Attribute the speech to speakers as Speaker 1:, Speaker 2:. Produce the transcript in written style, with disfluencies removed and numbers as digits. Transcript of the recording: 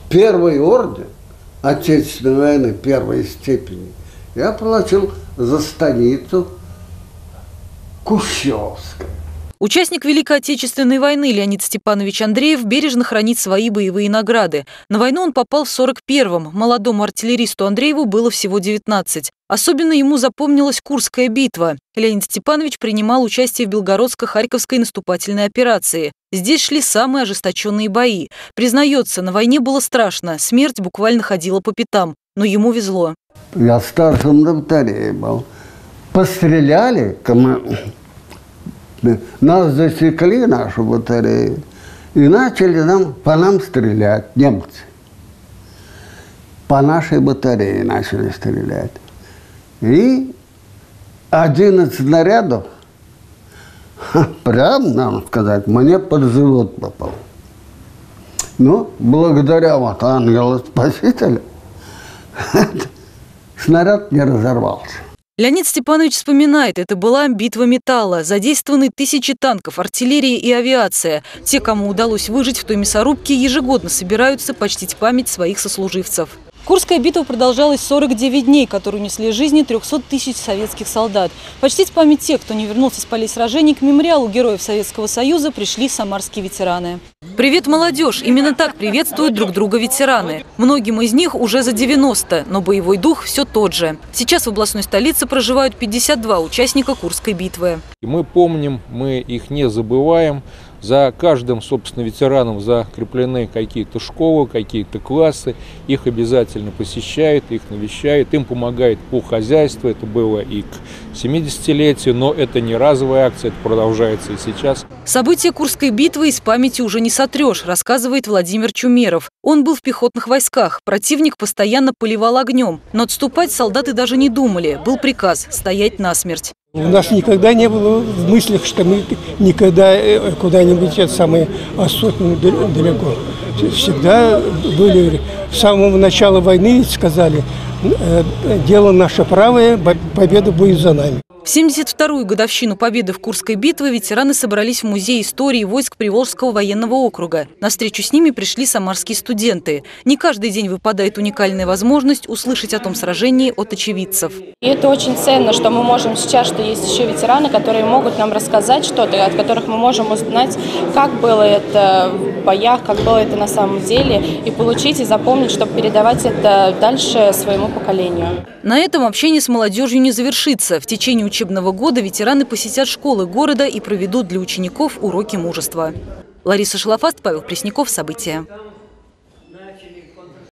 Speaker 1: Первый орден Отечественной войны первой степени я получил за станицу Кущевская.
Speaker 2: Участник Великой Отечественной войны Леонид Степанович Андреев бережно хранит свои боевые награды. На войну он попал в 41-м. Молодому артиллеристу Андрееву было всего 19. Особенно ему запомнилась Курская битва. Леонид Степанович принимал участие в Белгородско-Харьковской наступательной операции. Здесь шли самые ожесточенные бои. Признается, на войне было страшно. Смерть буквально ходила по пятам. Но ему везло.
Speaker 1: Я старшим на батарее был. Постреляли, нас засекли, нашу батарею, и начали по нам стрелять, немцы. По нашей батарее начали стрелять. И 11 снарядов, прям, надо сказать, мне под живот попал. Но благодаря вот ангелу-спасителю снаряд не разорвался.
Speaker 2: Леонид Степанович вспоминает, это была битва металла. Задействованы тысячи танков, артиллерия и авиация. Те, кому удалось выжить в той мясорубке, ежегодно собираются почтить память своих сослуживцев. Курская битва продолжалась 49 дней, которые унесли жизни 300 тысяч советских солдат. Почтить память тех, кто не вернулся с полей сражений, к мемориалу героев Советского Союза пришли самарские ветераны. Привет, молодежь! Именно так приветствуют друг друга ветераны. Многим из них уже за 90, но боевой дух все тот же. Сейчас в областной столице проживают 52 участника Курской битвы.
Speaker 3: Мы помним, мы их не забываем. За каждым, собственно, ветераном закреплены какие-то школы, какие-то классы. Их обязательно посещают, их навещают, им помогают по хозяйству. Это было и к 70-летию, но это не разовая акция, это продолжается и сейчас.
Speaker 2: События Курской битвы из памяти уже не сотрешь, рассказывает Владимир Чумеров. Он был в пехотных войсках. Противник постоянно поливал огнем. Но отступать солдаты даже не думали. Был приказ стоять насмерть.
Speaker 4: У нас никогда не было в мыслях, что мы никогда куда-нибудь сотню далеко. Всегда были, с самого начала войны сказали, дело наше правое, победа будет за нами.
Speaker 2: В 72-ю годовщину победы в Курской битве ветераны собрались в Музее истории войск Приволжского военного округа. На встречу с ними пришли самарские студенты. Не каждый день выпадает уникальная возможность услышать о том сражении от очевидцев.
Speaker 5: И это очень ценно, что мы можем сейчас, что есть еще ветераны, которые могут нам рассказать что-то, от которых мы можем узнать, как было это в боях, как было это на самом деле, и получить и запомнить, чтобы передавать это дальше своему поколению.
Speaker 2: На этом общение с молодежью не завершится. В течение учебного года ветераны посетят школы города и проведут для учеников уроки мужества. Лариса Шалафаст, Павел Пресняков. События.